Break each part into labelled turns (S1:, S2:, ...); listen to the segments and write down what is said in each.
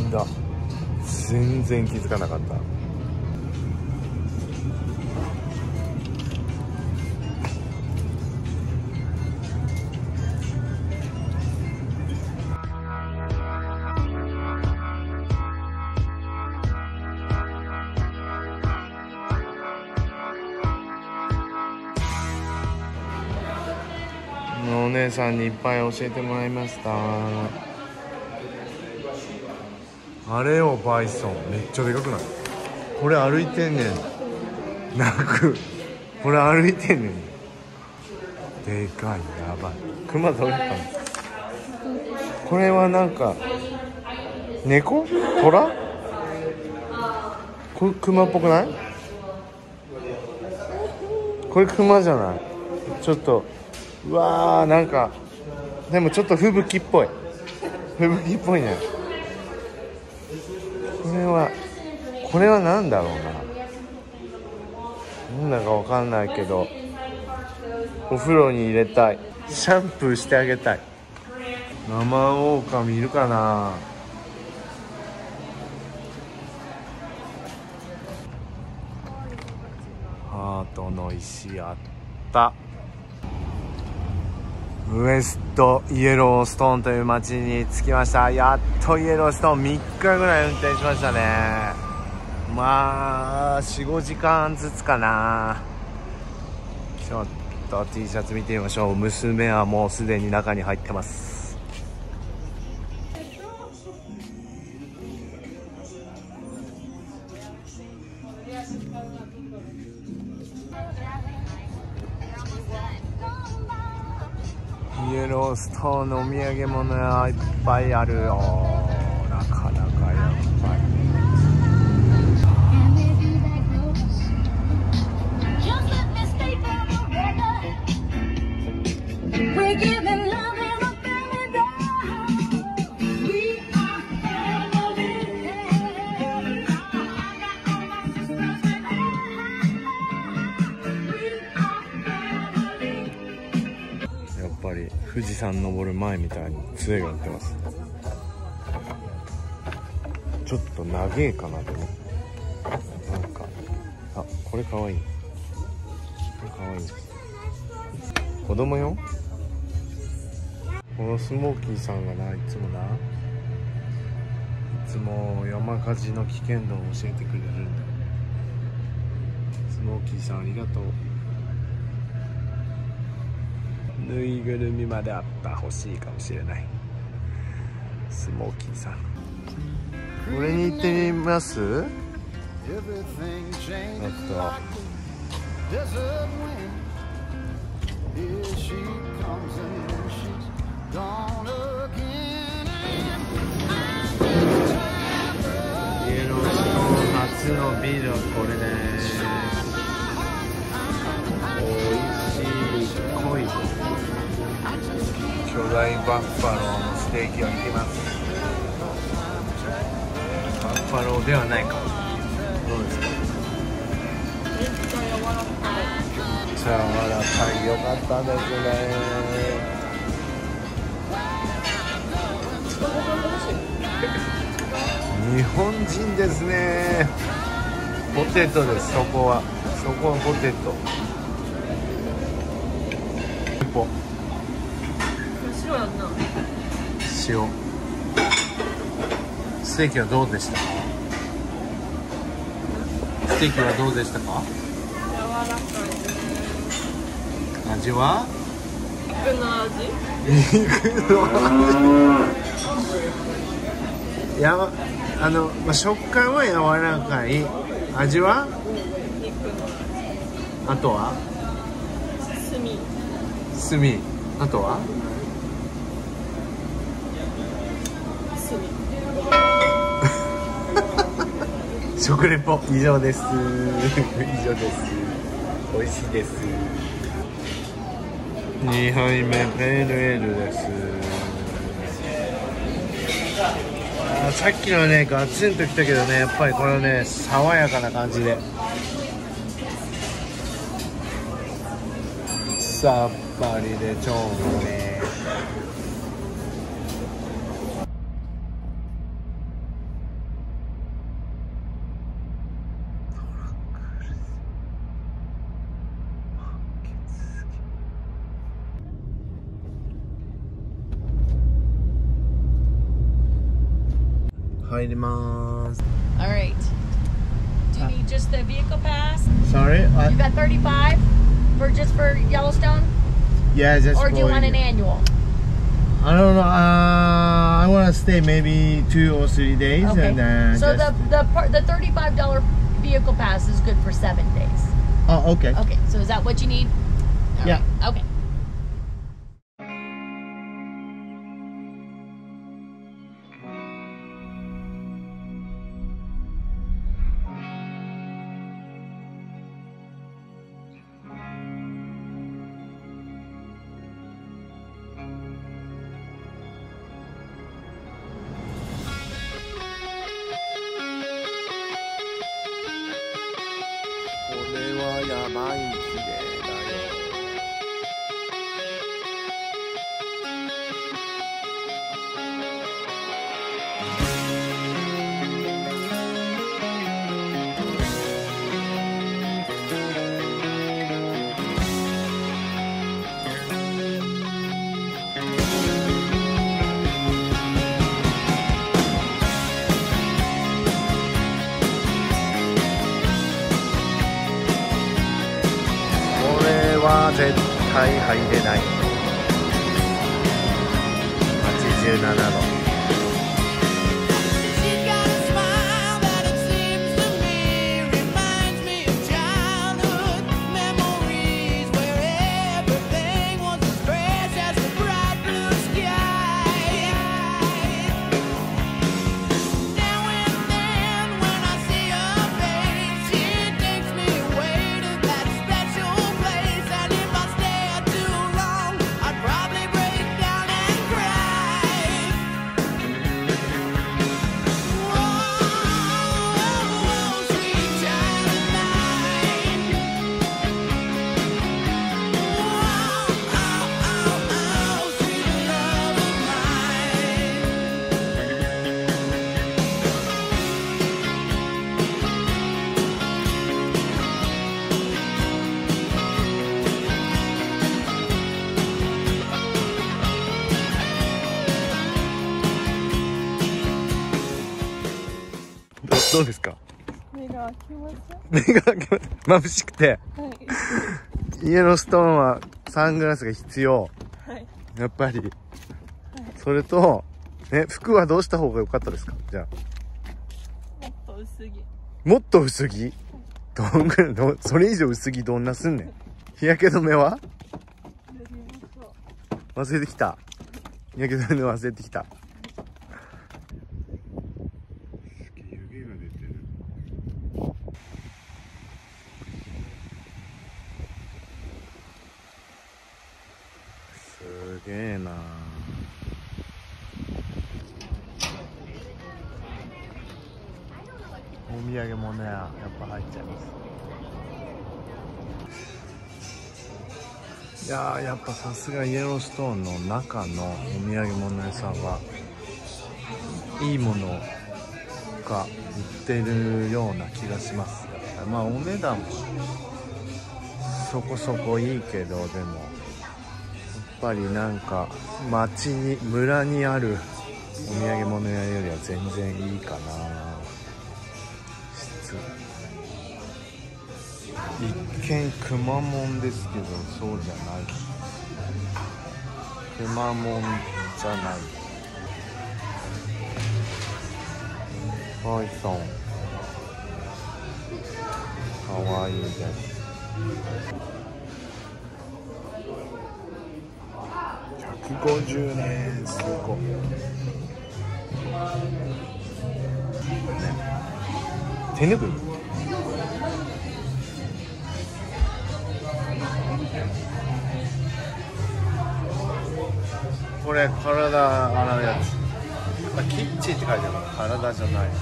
S1: だ。全然気づかなかった。お姉さんにいっぱい教えてもらいました。あれよ、バイソンめっちゃでかくない？これ歩いてんねん。泣く。これ歩いてんねん。でかい、やばい。クマどれかな。これはなんか猫？トラ？これクマっぽくない？これクマじゃない？ちょっとうわー、なんかでもちょっと吹雪っぽい。吹雪っぽいね。これは何だろうな。なんだかわかんないけど、お風呂に入れたい。シャンプーしてあげたい。生オオカミいるかな。ハートの石あった。ウエストイエローストーンという町に着きました。やっとイエローストーン3日ぐらい運転しましたね。まあ 4,5 時間ずつかな。ちょっと T シャツ見てみましょう。娘はもうすでに中に入ってます。イエローストーンのお土産物がいっぱいあるよ。なかなかやっぱり。やっぱり富士山登る前みたいに杖が売ってます。ちょっと長えかなと思って。なんか、あ、これかわいい。これかわいい。子供よ。このスモーキーさんがな、いつも山火事の危険度を教えてくれるんだ。スモーキーさんありがとう。ぬいぐるみまであった。欲しいかもしれない。スモーキーさん、これに行ってみます。あとイエローストーン初のビールはこれです。おいしい濃い巨大バッファローのステーキをいきます。バッファローではないか。どうですか？めっちゃ柔らかい。よかったですね。日本人ですね。ポテトです。そこはポテト。塩やんな。塩。ステーキはどうでしたか？ステーキはどうでしたか？柔らかい。味は？肉の味。食感は柔らかい。味は？あとは？炭。あとは？食レポ以上です。美味しいです。2杯目ペールエールです。さっきのはねガツンときたけどね、やっぱりこれはね爽やかな感じでさっぱりで超うめえ。 入ります。
S2: Alright. Do you need just the vehicle pass?
S1: Sorry?
S2: You got 35 for just for Yellowstone?
S1: Yeah, just
S2: Or do you want an annual?
S1: I don't know. I want to stay maybe 2 or 3 days.
S2: Okay.
S1: And then
S2: So
S1: just...
S2: the $35 vehicle pass is good for 7 days.
S1: Oh, okay.
S2: Okay, so is that what you need? All
S1: Yeah.
S2: right, okay.
S1: 絶対入れない。87度。どうですか？
S3: 目が開きました。
S1: 目が開きました。眩しくて。
S3: はい。
S1: イエローストーンはサングラスが必要。
S3: はい。
S1: やっぱり。はい、それと、ね、服はどうした方が良かったですか？じゃあ。
S3: もっと薄着。
S1: もっと薄着？どんぐらい、それ以上薄着どんなすんねん。日焼け止めは？忘れてきた。日焼け止め忘れてきた。すげえな。お土産物屋やっぱ入っちゃいます。いやー、やっぱさすがイエローストーンの中のお土産物屋さんはいいものが売ってるような気がします。まあお値段もそこそこいいけど、でもやっぱりなんか町に村にあるお土産物屋よりは全然いいかな。質一見くまモンですけどそうじゃない。くまモンじゃない。バイソンかわいいです。150年すごいね。手ぬぐいこれ体洗うやつ。キッチンって書いてあるから体じゃない。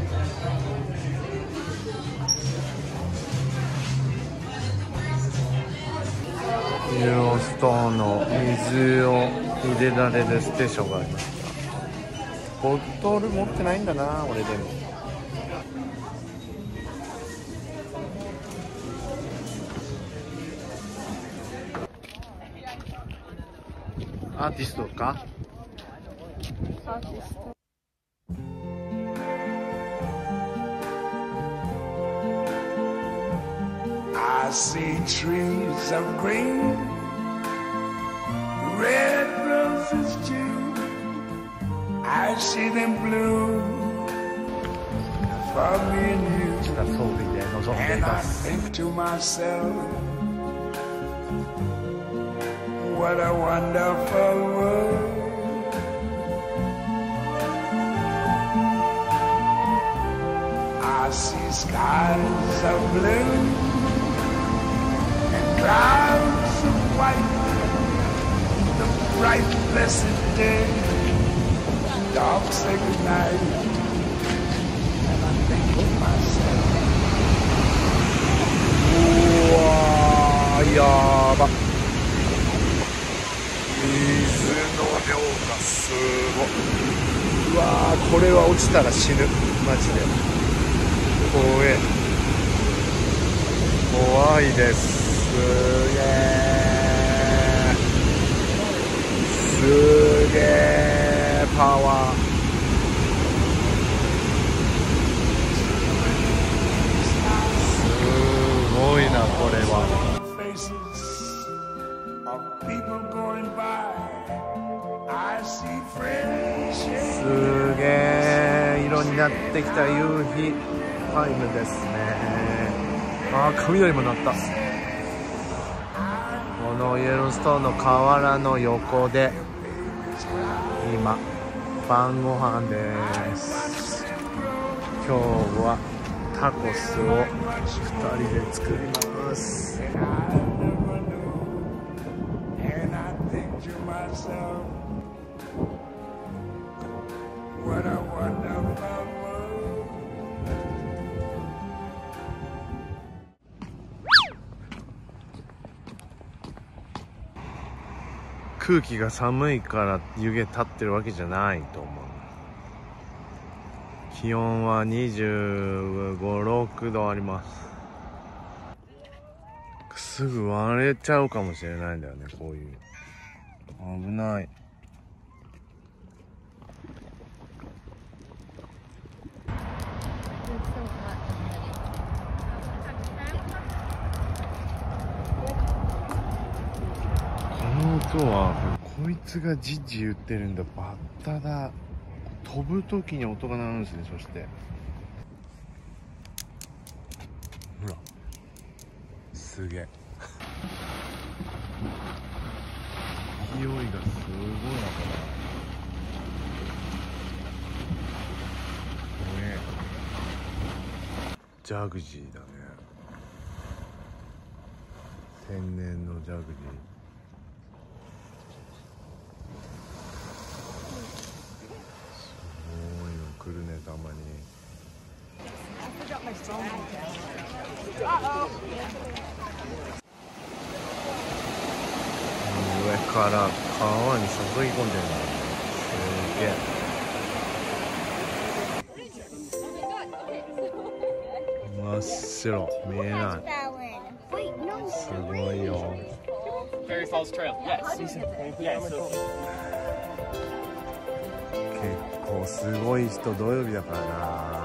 S1: イエローストーンの水を入れられるステーションがありました。ボトル持ってないんだな俺。でもアーティストか？
S3: アーティスト。
S4: I see trees of green, red roses too. I see them bloom for me and you.
S1: 装備で臨んでい
S4: And
S1: ま
S4: I
S1: す。
S4: think to myself, what a wonderful world. I see skies of blue and clouds of white, the bright blessed day, dark sacred night, and I think to myself,
S1: うわー、やば。水の量がすごい。うわー、これは落ちたら死ぬ、マジで。怖え、怖いです。すげえ、すげえパワー。すごいな、これは。
S4: faces of people going by. I see friends
S1: すげえ色になってきた夕日タイムですね。あー、雷も鳴った。このイエローストーンの河原の横で今晩ご飯です。今日はタコスを2人で作ります。
S4: and I think to myself, what a wonderful world.
S1: 空気が寒いから湯気立ってるわけじゃないと思う。気温は25、6度あります。すぐ割れちゃうかもしれないんだよね、こういう。危ない。この音は、こいつがジジ言ってるんだ。バッタだ。飛ぶ時に音が鳴るんですね。そしてほら、すげえ勢いがすごいな、これ。ジャグジーだね。天然のジャグジー。来るね、たまに。上から川に注ぎ込んでるんだ。すげえ。真っ白、見えない。すごいよ。
S5: Fairy Falls Trail. Yes. Yes.
S1: 結構すごい人、土曜日だからな。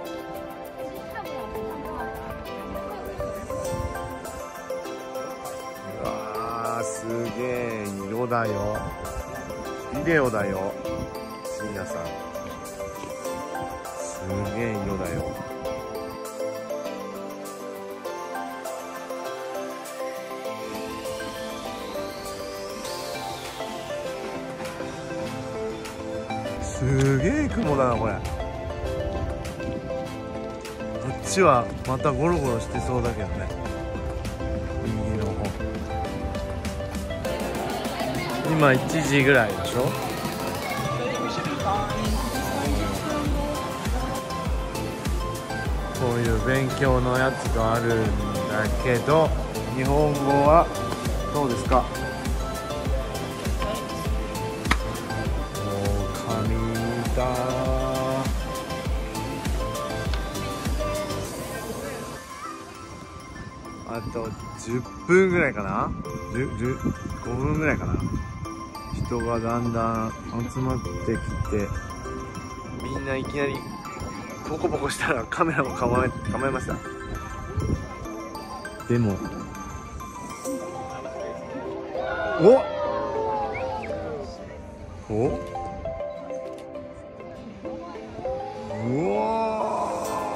S1: うわー、すげえ色だよ。ビデオだよ、椎名さん。すげえ色だよ。すげえ雲だな、これ。こっちはまたゴロゴロしてそうだけどね、右の方。今1時ぐらいでしょ。こういう勉強のやつがあるんだけど、日本語はどうですか？あと10分ぐらいかな、5分ぐらいかな。人がだんだん集まってきて、みんないきなりポコポコしたらカメラも構えました。 でもおうわ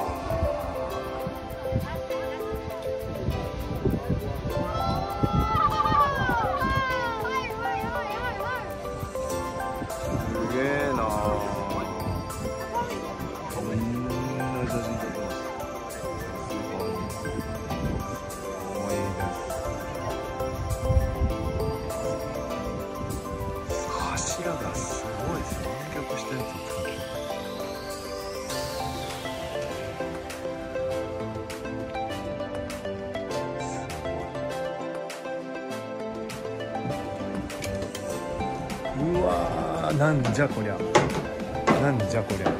S1: すげえなみんな写真撮ってます。柱がすごいですね。湾曲したやつを使ってる。うわー、なんじゃこりゃ、なんじゃこりゃ、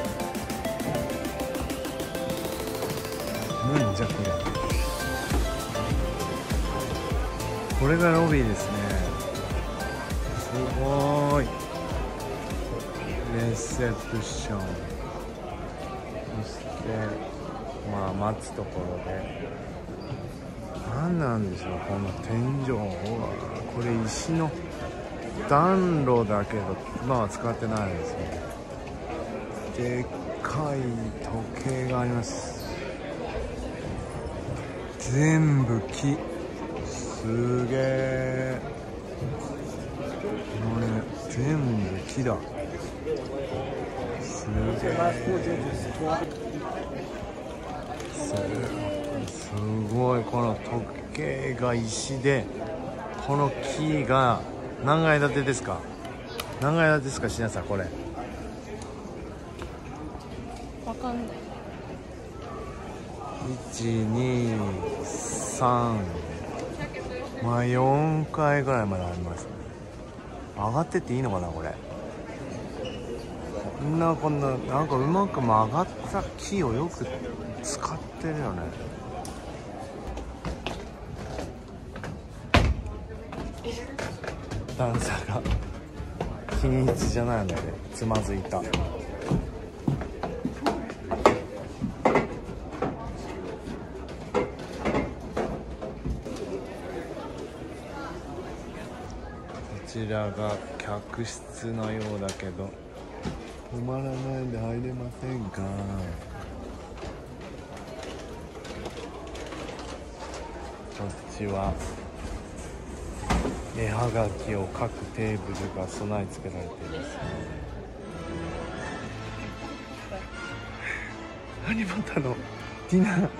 S1: なんじゃこりゃ。これがロビーですね。すごい。レセプション、そしてまあ待つところで何なんでしょう、この天井。これ石の暖炉だけど今は使ってないですね。でっかい時計があります。全部木、すげえ。これ全部木だ。すげえ。すごい。この時計が石で、この木が何階建てですか？何階建てですか、しなさん。これ
S3: わかんない。
S1: 1、2、3、まあ4階ぐらいまでありますね。上がってっていいのかな、これ。こんななんかうまく曲がった木をよく使ってるよね。段差が均一じゃないのでつまずいた。こちらが客室のようだけど止まらないんで入れませんか。こっちは絵はがきを書くテーブルが備え付けられています。何またのディ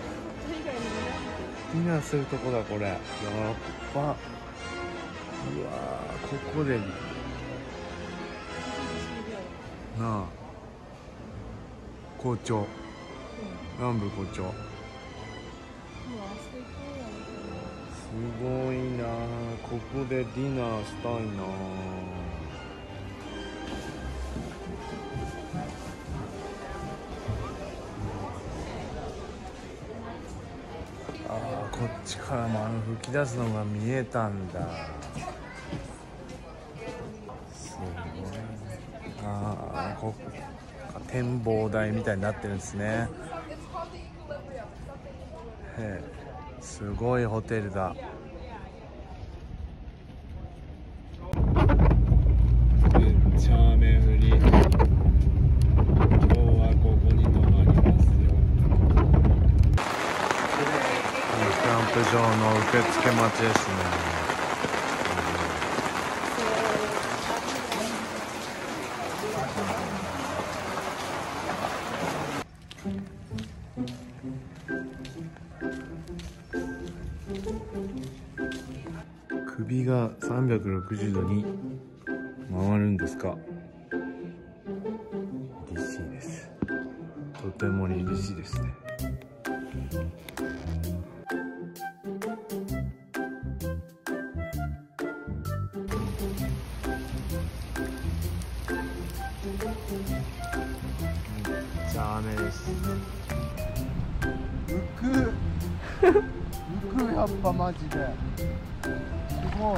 S1: ナーするとこだこれ。やっば。うわー、ここでなあ、校長、南部校長、すごいな。ここでディナーしたいな。あー、こっちからも吹き出すのが見えたんだ。すごい。あー、ここ展望台みたいになってるんですね。へえ、すごいホテルだ。チャーメンフリー。今日はここに泊まりますよ。キャンプ場の受付待ちですね。首が360度に回るんですか。凛々しいです。とても凛々しいですね。めっちゃ雨です。浮くやっぱマジで。すごい。